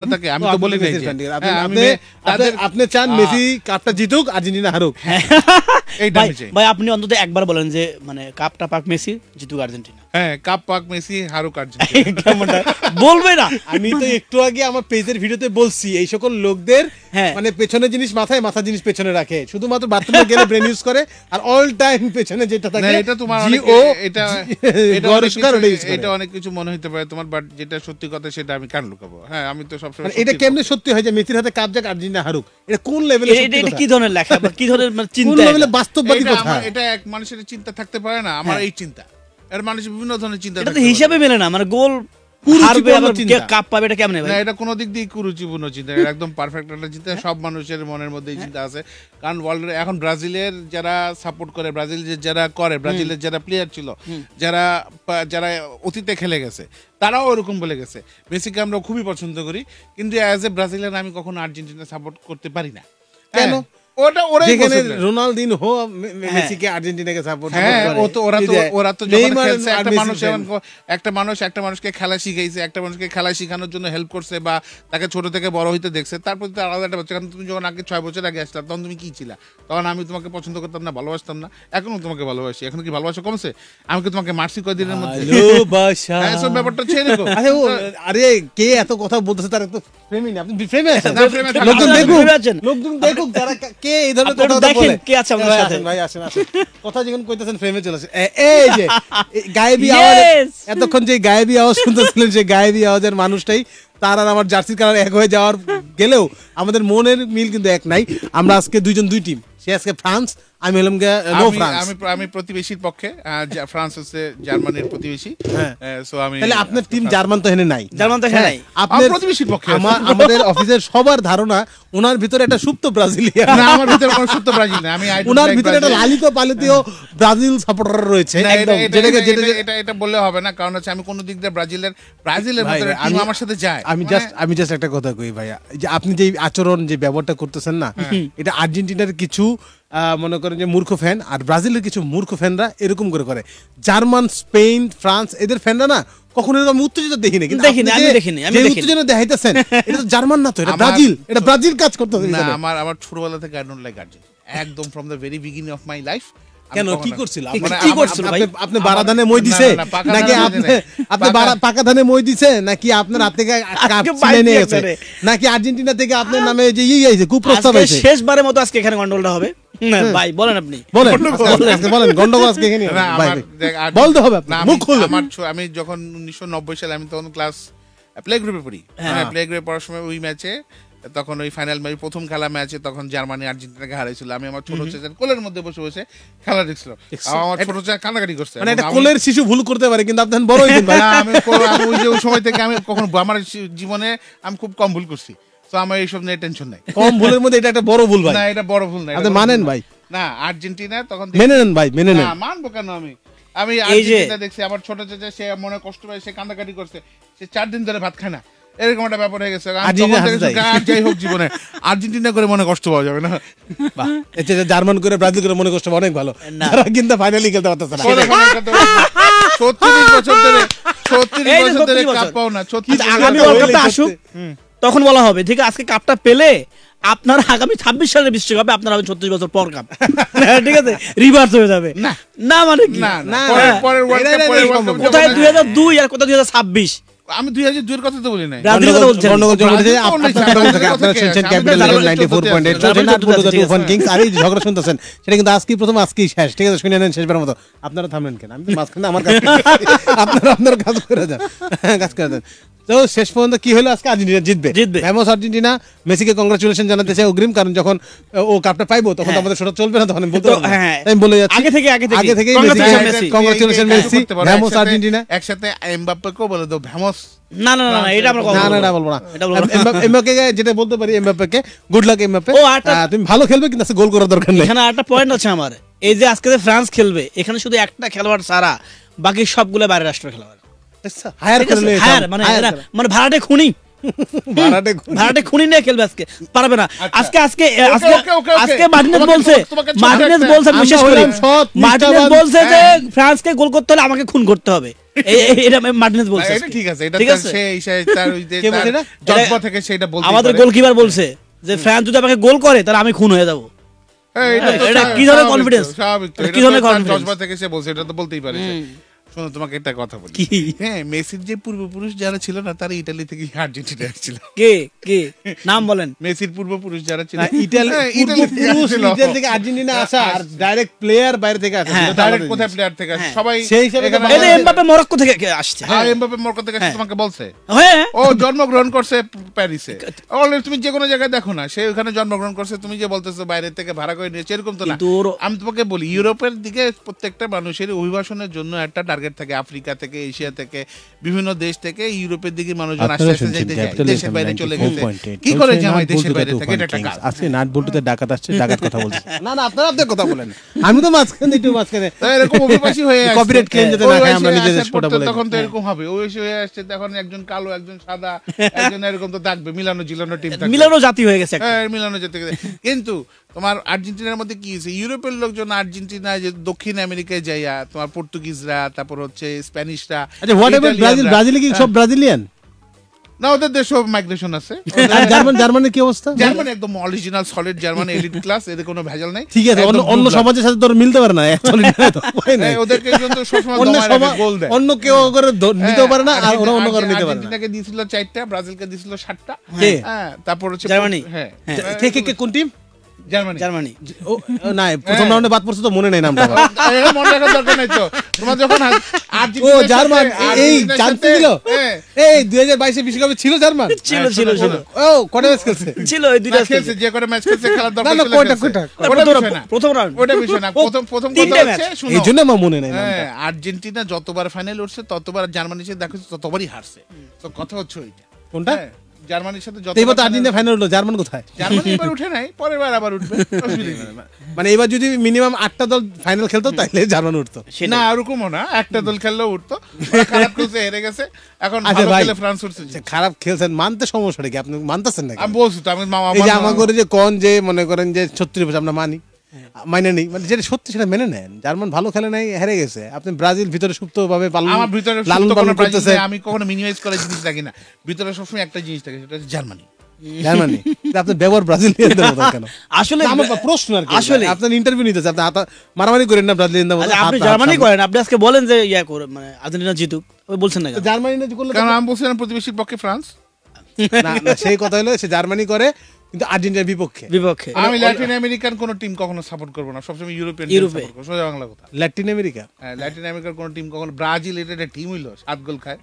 থাকে, আমি তো বলি নাই আপনি চান মেসি কাপটা জিতুক, আর্জেন্টিনা হারুক। এইটা ভাই আপনি অন্তত একবার বলেন যে মানে কাপটা পাক মেসি, জিতুক আর্জেন্টিনা। হ্যাঁ, কাপ পাক মেসি, হারুক আর্জেন্টিনা। বলবে না? আমি তো একটু আগে আমার পেজের ভিডিওতে বলছি এই সকল লোকদের মানে পেছনে জিনিস মাথায়, মাথা জিনিস পেছনে রাখে, শুধুমাত্র বাথরুমে গেলে ব্রেন ইউজ করে, আর অল টাইম পেছনে যেটা থাকে এটা তোমার এটা অনেক কিছু মনে হতে পারে তোমার, বাট যেটা সত্যি কথা সেটা আমি কান লুকাবো। হ্যাঁ, আমি তো সবসময় এটা কেমনে সত্যি হয় যে মেসির হাতে কাপ যাক আর্জেন্টিনা হারুক? এটা কোন লেভেলে সত্যি? এটা কি ধরনের লেখা বা কি ধরনের চিন্তা? কোন লেভেলে বাস্তববাদী কথা? এটা এক মানুষের চিন্তা থাকতে পারে না, আমার এই চিন্তা। এর মানুষ বিভিন্ন ধরনের চিন্তা, এটা তো হিসাবে মেলে না, মানে গোল হারবে আবার কাপ পাবে, এটা কেমনে ভাই? না, এটা কোনো দিক দিয়ে কুরুচিপূর্ণ চিন্তা, একদম পারফেক্ট একটা চিন্তা। সব মানুষের মনের মধ্যে এই চিন্তা আছে, কারণ ওয়ার্ল্ডের এখন ব্রাজিলের যারা সাপোর্ট করে, ব্রাজিলের যারা করে, ব্রাজিলের যারা প্লেয়ার ছিল, যারা অতীতে খেলে গেছে, তারাও ওরকম বলে গেছে মেসিকে আমরা খুবই পছন্দ করি, কিন্তু অ্যাজ এ ব্রাজিলিয়ান আমি কখনো আর্জেন্টিনা সাপোর্ট করতে পারি না। কেন? রোনালদিনহো মেসিকে আর্জেন্টিনাকে সাপোর্ট করে। ওরা তো খেলছে, একটা মানুষকে খেলা শিখাইছে, একটা মানুষকে খেলা শেখানোর জন্য হেল্প করছে, বা তাকে ছোট থেকে বড় হইতে দেখছে, তার প্রতি আলাদা একটা বাচ্চা। কারণ তুমি যখন আগে 6 বছর আগে আসলাম তখন তুমি কি ছিলা? তখন আমি তোমাকে পছন্দ করতাম না, ভালোবাসতাম না। এখনো তোমাকে ভালোবাসি। এখন কি ভালোবাসা কমছে? আমি কি তোমাকে মারছি কয়দিনের মধ্যে? এসব ব্যাপারটা ছেড়ে দেখো। আরে কে এত কথা বলতেছে তার তো ফ্রেমই না। আপনি ফ্রেমে আছেন, লোকজন দেখুক যারা কে এই ধরনের কথা বলে। কে আছে আমাদের সাথে? ভাই আসেন কথা যখন কইতেছেন ফ্রেমে চলে আসে। এই যে গায়েবী আওয়াজ, এতক্ষণ যে গায়েবী আওয়াজ শুনতেছিলেন, সেই গায়েবী আওয়াজের মানুষটাই তার আর আমার জার্সির কালার এক হয়ে যাওয়ার গেলেও আমাদের মনের মিল কিন্তু এক নাই। আমরা আজকে দুই টিম। সে আজকে ফ্রান্স, আমি হলাম আমি প্রতিবেশীর পক্ষে। ফ্রান্স হচ্ছে জার্মানির প্রতিবেশী। সো আমি তাহলে আপনার টিম জার্মান তো এখানে নাই, আপনার প্রতিবেশীর পক্ষে। আমাদের অফিসের সবার ধারণা ওনার ভিতরে একটা সুপ্ত ব্রাজিলিয়ান। না, আমার ভিতরে কোনো সুপ্ত ব্রাজিল না। আমি ওনার ভিতরে একটা লালিত পালিতীয় ব্রাজিল সাপোর্টার রয়েছে। এটা বললে হবে না, কারণ হচ্ছে আমি কোন দিক দিয়ে ব্রাজিলের ভিতরে টিম আমার সাথে যায়। আমি জাস্ট একটা কথা কই ভাইয়া, যে আপনি যে আচরণ, যে ব্যবহারটা করতেছেন না, এটা আর্জেন্টিনার কিছু মনে করেন যে মূর্খ ফ্যান, আর ব্রাজিলের কিছু মূর্খ ফ্যানরা এরকম করে। জার্মান, স্পেন, ফ্রান্স এদের ফ্যানরা না কখনো এরকম উত্তেজিত দেখিনি, কিন্তু উত্তেজনা দেখাইতেছেন এটা তো জার্মান না, তো এটা ব্রাজিল। এটা ব্রাজিল কাজ করতেছে না। আমার ছোটবেলা থেকে আই ডোন্ট লাইক আর্জেন্টিনা, একদম from the very beginning of my life. কেন, কি করছিল? আপনি বাড়া ধানে মই দিছে নাকি আপনি পাকা ধানে মই দিছে, নাকি আপনার হাত থেকে নিয়ে গেছে, নাকি আর্জেন্টিনা থেকে আপনার নামে যে আইছে কুপ্রস্তাব আইছে? শেষবারের মতো আজকে এখানে গন্ডগোলটা হবে ভাই, বলেন আপনি বলেন গন্ডগোল আজকে এখানে বলতে হবে। আমি যখন 1990 সালে, আমি তখন ক্লাস প্লে গ্রুপে পড়ি, প্লে গ্রুপে পড়ার সময় ওই ম্যাচে, তখন ওই ফাইনাল ম্যাচ, প্রথম খেলা ম্যাচে তখন জার্মানি আর্জেন্টিনাকে হারাইছিল। আমি আমার ছোট চাচার কোলের মধ্যে বসে বসে খেলা দেখছিলাম। আমার ছোট চাচা কান্নাকাটি করছে। মানে একটা কোলের শিশু ভুল করতে পারে, কিন্তু আপনি বড় হইছেন ভাই। আমি ওই সময় থেকে আমি কখনো আমার জীবনে আমি খুব কম ভুল করছি, তো আমার এইসব নিয়ে টেনশন নাই। কম ভুলের মধ্যে এটা একটা বড় ভুল ভাই। না, এটা বড় ভুল না, আপনি মানেন ভাই? না, আর্জেন্টিনা তখন মেনে নেন ভাই, মেনে নেন। মানবো কেন? আমি আর্জেন্টিনা দেখছি, আমার ছোট চাচা সে মনে কষ্ট পায়, সে কান্নাকাটি করছে, সে 4 দিন ধরে ভাত খায় না, এরকম একটা ব্যাপার হয়ে গেছে। যাই হোক, জীবনে আর্জেন্টিনা করে মনে কষ্ট পাওয়া যাবে না। জার্মান করে, ব্রাজিল করে মনে কষ্ট অনেক ভালো, কিন্তু ফাইনালি খেলতে পারতেছে না। 36 বছর ধরে কাপ পাও না। আগামী ওয়ার্ল্ড কাপটা আসুক, তখন বলা হবে ঠিক আছে, আজকে কাপটা পেলে আপনার আগামী 26 সালের বিশ্বকাপে আপনার হবে 36 বছর পর কাপ। ঠিক আছে, রিভার্স হয়ে যাবে। না মানে কি, কোথায় 2002 আর কোথায় 2026? আমি 2002 এর কথা তো বলি নাই। গন্ডগোল জমে আপনারা শুনছেন ক্যাপিটাল 94.8 চলছেন আর বলতো তুফান কিংস। আর এই ঝগড়া শুনতেছেন সেটা কিন্তু আজকেই প্রথম, আজকেই শেষ। ঠিক আছে, শুনে নেন শেষবারের মতো। আপনারা থামলেন কেন? আমি তো মাঝখানে আমার কাজ, আপনার কাজ করে যান। তো শেষ পর্যন্ত কি হলো? আজকে আর্জেন্টিনা জিতবে। ফেমাস আর্জেন্টিনা মেসিকে কংগ্রাচুলেশন জানাতে চাই অগ্রিম, কারণ যখন ও কাপটা পাইবো তখন আমাদের সেটা চলবে না, তখন আমি বলতে পারবো। আমি বলে যাচ্ছি আগে থেকে কংগ্রাচুলেশন মেসি, ফেমাস আর্জেন্টিনা। একসাথে এমবাপ্পেকেও বলে দাও ফেমাস। না, এটা আমরা না বলবো না। এমবাপ্পেকে যেটা বলতে পারি, এমবাপ্পেকে গুড লাক এমবাপ্পে, তুমি ভালো খেলবে, কিন্তু গোল করার দরকার নেই। এখানে একটা পয়েন্ট আছে আমার, এই যে আজকে যে ফ্রান্স খেলবে, এখানে শুধু একটা খেলোয়াড় ছাড়া বাকি সবগুলো বাইরের রাষ্ট্রের খেলোয়াড়। মানে ভাড়াটে খুনি নিয়ে খেলবে আজকে, পারবে না। আজকে মার্টিনেজ বলছে যে ফ্রান্সকে গোল করতে হলে আমাকে খুন করতে হবে। এটা মার্টিনেজ বলছে, এটা ঠিক আছে, এটা তার ওই যে জন্ম থেকে সেটা বলতে আমাদের গোলকিপার বলছে যে ফ্রান্স যদি আমাকে গোল করে তাহলে আমি খুন হয়ে যাব। এটা কি ধরনের কনফিডেন্স, স্বাভাবিক তো, কি ধরনের কনফিডেন্স জজবা থেকে সে বলছে, এটা তো বলতেই পারে। শোনো তোমাকে একটা কথা বলি, হ্যাঁ মেসির যে পূর্বপুরুষ যারা ছিল না তারা ইতালি থেকে আর্জেন্টিনা আসছিল। কে কে নাম বলেন? মেসির পূর্বপুরুষ যারা ছিল ইতালি থেকে আর্জেন্টিনা আসা, আর ডাইরেক্ট প্লেয়ার বাইরে থেকে আসে। ডাইরেক্ট কোথায় প্লেয়ার থেকে আসে সবাই সেই হিসাবে এটা এমবাপ্পে মরক্কো থেকে আসছে। হ্যাঁ এমবাপ্পে মরক্কো থেকে আসছে তোমাকে বলছে। হ্যাঁ ও জন্মগ্রহণ করছে প্যারিসে, অলরেডি তুমি যে কোনো জায়গায় দেখো না সে ওখানে জন্মগ্রহণ করছে, তুমি যে বলতেছো বাইরে থেকে ভাড়া করে নিয়েছে, এরকম তো না। আমি তোমাকে বলি ইউরোপের দিকে প্রত্যেকটা মানুষের অভিবাসনের জন্য একটা টার্গেট থাকে, আফ্রিকা থেকে, এশিয়া থেকে, বিভিন্ন দেশ থেকে ইউরোপের দিকে মানুষজন আস্তে আস্তে যাইতে যায়, দেশের বাইরে চলে গেছে। কি করে জামাই দেশের বাইরে থেকে? এটা একটা কাজ। আজকে নাট বল্টুতে ডাকাত আসছে, ডাকাত কথা বলছে। না না আপনারা আপনাদের কথা বলেন, আমি তো মাঝখানে একটু মাঝখানে এরকম অভিবাসী হয়ে আসছে, কপিরাইট ক্লেম যাতে না খায় আমরা নিজেদের শোটা বলে। তখন তো এরকম হবে, ওই এসে হয়ে আসছে, তখন একজন কালো একজন সাদা একজন এরকম তো থাকবে, মিলানো জিলানো টিম থাকবে, মিলানো জাতি হয়ে গেছে। হ্যাঁ মিলানো জাতি। কিন্তু তোমার আর্জেন্টিনার মধ্যে কি হয়েছে, ইউরোপের লোকজন আর্জেন্টিনায় যে দক্ষিণ আমেরিকায় যাইয়া তোমার পর্তুগিজরা, তারপর হচ্ছে স্প্যানিশরা, আচ্ছা হোয়াট এভার ব্রাজিল, ব্রাজিলে কি সব ব্রাজিলিয়ান না? ওদের দেশে মাইগ্রেশন আছে। জার্মানির কি অবস্থা? জার্মানি একদম original solid German, elite class, এদের কোনো ভেজাল নাই। ঠিক আছে, অন্য সমাজের সাথে তোর মিলতে পারে না, ওদেরকে কিন্তু সবসময় গোল দেয়, অন্য কেউ করে নিতে পারে না, আর ওরা অন্য করে নিতে পারে না। আর্জেন্টিনাকে দিয়েছিল 4টা, ব্রাজিলকে দিয়েছিল 7টা। হ্যাঁ তারপর হচ্ছে জার্মানি। হ্যাঁ কে কোন টিম? জার্মানি। জার্মানি না প্রথম রাউন্ডে বাদ পড়ছে তো, মনে নেই নামটা। মনে রাখার দরকার নাই তো, তোমার যখন ও জার্মান এই জানতে দিল, এই 2022 বিশ্বকাপে ছিল জার্মান, ছিল ছিল ছিল। ও কটা ম্যাচ খেলছে? ছিল এই দুইটা খেলছে, যে কটা ম্যাচ খেলছে খেলার দরকার ছিল। প্রথম রাউন্ড, ওটা বিষয় না, প্রথম কথা হচ্ছে শুনো, এইজন্য আমার মনে নেই নামটা। আর্জেন্টিনা যতবার ফাইনাল উঠছে ততবার জার্মানির সাথে দেখো ততবারই হারছে। তো কথা হচ্ছে ওইটা। কোনটা? জার্মানির সাথে যতবার আর্জেন্টিনা ফাইনাল হলো, জার্মান কোথায়? জার্মানি এবার উঠে নাই, পরের বার আবার উঠবে। মানে এবার যদি মিনিমাম 8টা দল ফাইনাল খেলতো তাহলে জার্মান উঠতো না, ওরকমও না, একটা দল খেললেও উঠতো। খারাপ খেলছে, হেরে গেছে, এখন ভালো খেলে ফ্রান্স উঠছে। খারাপ খেলছেন মানতে সমস্যা কি? আপনি মানতেছেন নাকি? আমি বলছি তো, আমি মামা এই যে আমার করে যে কোন যে মনে করেন যে 36% আমরা মানি, মানে নেই, মানে যেটা সত্যি সেটা মেনে নেন। জার্মান ভালো খেলে নাই, হেরে গেছে। আপনি ব্রাজিল ভিতরে সুপ্ত ভাবে আমার ভিতরে আমি কখনো মিনিমাইজ করে জিনিস রাখি না, ভিতরে সবসময় একটা জিনিস থাকে, সেটা হচ্ছে জার্মানি। জার্মানি আপনি ব্যবহার ব্রাজিলিয়ানদের মতো কেন? আসলে আমার প্রশ্ন আর কি, আসলে আপনি ইন্টারভিউ নিতেছেন, আপনি মারামারি করেন না ব্রাজিলিয়ানদের মতো। আপনি জার্মানি করেন, আপনি আজকে বলেন যে ইয়া করে মানে আর্জেন্টিনা জিতুক, ওই বলছেন না জার্মানি না করলে? কারণ আমি বলছিলাম প্রতিবেশীর পক্ষে ফ্রান্স। না সেই কথা হলো সে জার্মানি করে কিন্তু আর্জেন্টিনার বিপক্ষে। আমি ল্যাটিন আমেরিকান কোন টিম কখনো সাপোর্ট করব না, সবসময় ইউরোপিয়ান টিম সাপোর্ট করব। সোজা বাংলা কথা। ল্যাটিন আমেরিকা, হ্যাঁ ল্যাটিন আমেরিকার কোন টিম কখনো, ব্রাজিল এটা একটা টিম হইলো 7 গোল খায়।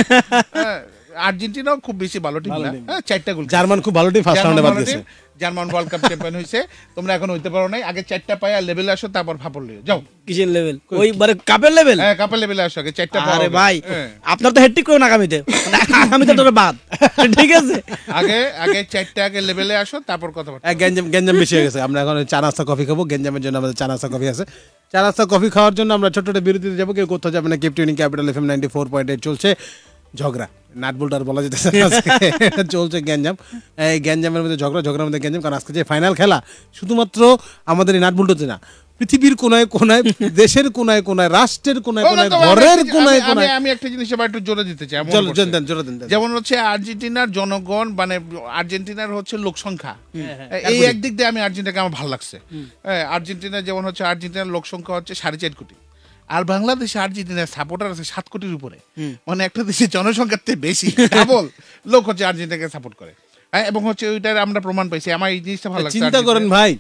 আর্জেন্টিনাও খুব বেশি ভালো টিম না, 4টা গোল। জার্মান খুব ভালো টিম, ফার্স্ট রাউন্ডে বাদ গেছে। জার্মান ওয়ার্ল্ড কাপ চ্যাম্পিয়ন হইছে, তোমরা এখন হইতে পারো নাই। আগে 4টা পায় আর লেভেলে আসো, তারপর ফাপড় লিও যাও। কিসের লেভেল? ওই মানে কাপের লেভেল? হ্যাঁ কাপের লেভেলে আসো, আগে 4টা পাও। আরে ভাই আপনার তো হেডট্রিক করুন আগামীতে, আগামীতে তোর বাদ, ঠিক আছে? আগে 4টা আগে লেভেলে আসো, তারপর কথা বলবো। গেঞ্জাম বেশি হয়ে গেছে। আমরা এখন চা নাস্তা কফি খাবো, গেঞ্জামের জন্য আমাদের চা নাস্তা কফি আছে। চা নাস্তা কফি খাওয়ার জন্য আমরা ছোট ছোট বিরতিতে যাবো, কেউ কোথাও যাবে না। কিপ ক্যাপিটাল FM 94.8 চলছে ঝগড়া, নাট বল্টু আর বলা যেতেছে চলছে গ্যাঞ্জাম। এই গ্যাঞ্জামের মধ্যে ঝগড়ার মধ্যে গ্যাঞ্জাম, কারণ আজকে যে ফাইনাল খেলা শুধুমাত্র আমাদের এই নাট বল্টুতে না, পৃথিবীর কোনায় কোনায়, দেশের কোনায় কোনায়, রাষ্ট্রের কোনায় কোনায়, ঘরের কোনায় কোনায়। আমি একটা জিনিস এবার একটু জোরে দিতে চাই। জোরে দেন। যেমন হচ্ছে আর্জেন্টিনার জনগণ, মানে আর্জেন্টিনার হচ্ছে লোক সংখ্যা, এই একদিক দিয়ে আমি আর্জেন্টিনাকে আমার ভালো লাগছে। আর্জেন্টিনার যেমন হচ্ছে আর্জেন্টিনার লোক সংখ্যা হচ্ছে 4.5 কোটি, আর বাংলাদেশে আর্জেন্টিনার সাপোর্টার আছে 7 কোটির উপরে। মানে একটা দেশের জনসংখ্যার থেকে বেশি ডাবল লোক হচ্ছে আর্জেন্টিনাকে সাপোর্ট করে। এবং হচ্ছে ওইটার আমরা প্রমাণ পাইছি। আমার এই জিনিসটা ভালো লাগছে। চিন্তা করেন ভাই,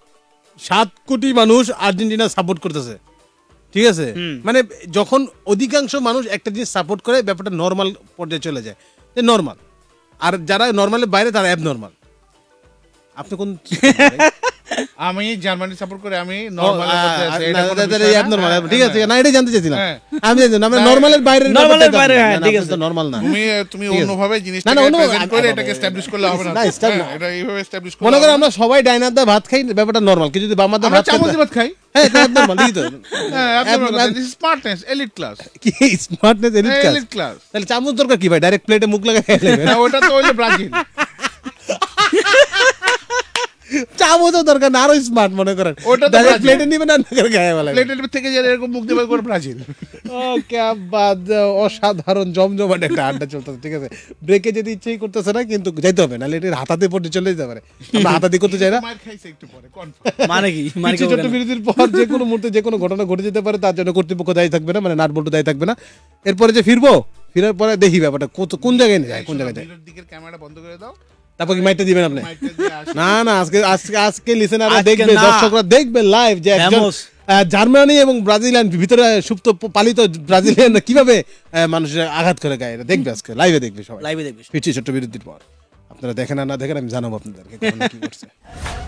7 কোটি মানুষ আর্জেন্টিনা সাপোর্ট করতেছে, ঠিক আছে? মানে যখন অধিকাংশ মানুষ একটা জিনিস সাপোর্ট করে, ব্যাপারটা নর্মাল পর্যায়ে চলে যায়, যে নর্মাল। আর যারা নর্মালের বাইরে তারা অ্যাবনর্মাল। আপনি কোন? আমি জার্মানি সাপোর্ট করে, আমি নরমাল ঠিক আছে না, এটাই জানতে চাইছিলাম আমি। আমরা নরমালের বাইরে, ঠিক আছে নরমাল না। তুমি অন্যভাবে জিনিসটাকে প্রেজেন্ট করে এটাকে এস্টাবলিশ করলে হবে না। এটা এইভাবে এস্টাবলিশ করলে মনে করো আমরা সবাই ডাইনার দা ভাত খাই, ব্যাপারটা নরমাল। কিন্তু যদি বামার দা ভাত খাই, চামচ ভাত খাই, হ্যাঁ এটা নরমাল। ঠিক তো? হ্যাঁ abnormal, this is smartness, elite class। কি স্মার্টনেস? Elite class. তাহলে চামচ দরকার কি ভাই? ডাইরেক্ট প্লেটে মুখ লাগাই খেয়ে নেবে না? ওটা তো হইলো ব্রাজিল। চামচও দরকার না, আরো স্মার্ট মনে করেন, ওটা তো প্লেটে নিবেন না করে গায়ে ফেলাবেন। প্লেটের থেকে যে এরকম মুখ দিয়ে করে ব্রাজিল। ওকে বাদ, অসাধারণ জমজমাট একটা আড্ডা চলতেছে, ঠিক আছে। ব্রেকে যেতে ইচ্ছেই করতেছে না, কিন্তু যাইতে হবে, নাহলে এটার হাতাতে পড়ে চলে যেতে পারে। আমরা হাতাতে করতে চাই না, মার খাইছে একটু পরে কনফার্ম। মানে কি, মানে কিছু ছোট্ট বিরতির পর যে কোনো মুহূর্তে যে কোনো ঘটনা ঘটে যেতে পারে, তার জন্য কর্তৃপক্ষ দায়ী থাকবে না, মানে নাট বল্টু দায়ী থাকবে না। এরপরে যে ফিরবো, ফেরার পরে দেখি ব্যাপারটা কোন জায়গায় নিয়ে যায়, কোন জায়গায় যায়। দিকের ক্যামেরাটা বন্ধ করে দাও, তারপর কি মাইকটা দিবেন আপনি? মাইকটা দিয়ে আসো। না না, আজকে লিসেনাররা আজকে দেখবে, না। দর্শকরা দেখবে লাইভ যে একজন Famous। জার্মানি এবং ব্রাজিলিয়ান ভিতরে সুপ্ত পালিত ব্রাজিলিয়ান কিভাবে মানুষের আঘাত করে গায়ে, এটা দেখবে আজকে লাইভে, দেখবে সবাই লাইভে দেখবে। ফিরছি ছোট্ট বিরতির পর। আপনারা দেখেন আর না দেখেন, আমি জানাবো আপনাদেরকে কি করছে।